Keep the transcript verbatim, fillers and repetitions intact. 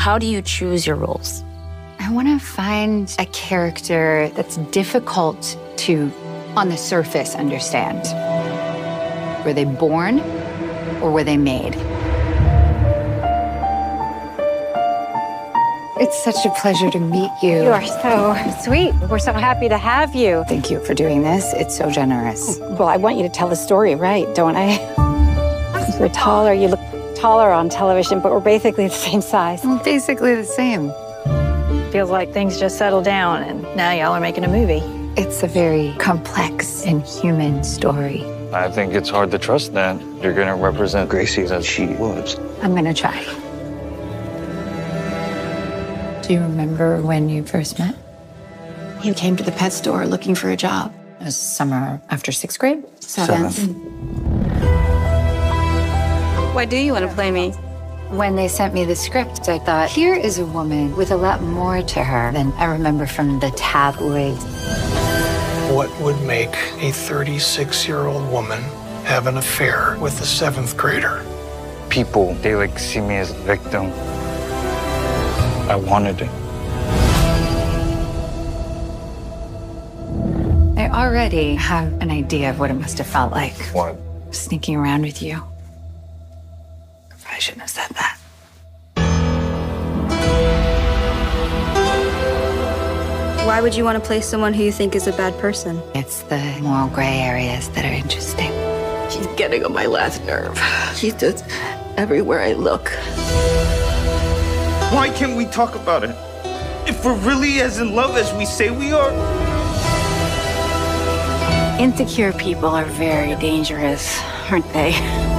How do you choose your roles? I want to find a character that's difficult to, on the surface, understand. Were they born or were they made? It's such a pleasure to meet you. You are so sweet. We're so happy to have you. Thank you for doing this. It's so generous. Well, I want you to tell the story right, don't I? We're taller. You look taller on television, but we're basically the same size. We're basically the same. Feels like things just settled down, and now y'all are making a movie. It's a very complex and human story. I think it's hard to trust that you're going to represent Gracie as she was. I'm going to try. Do you remember when you first met? He came to the pet store looking for a job. It was summer after sixth grade? Seventh. Why do you want to play me? When they sent me the script, I thought, here is a woman with a lot more to her than I remember from the tabloids. What would make a thirty-six-year-old woman have an affair with a seventh grader? People, they like see me as a victim. I wanted it. I already have an idea of what it must have felt like. What? Sneaking around with you. I shouldn't have said that. Why would you want to play someone who you think is a bad person? It's the moral gray areas that are interesting. He's getting on my last nerve. He's just everywhere I look. Why can't we talk about it? If we're really as in love as we say we are. Insecure people are very dangerous, aren't they?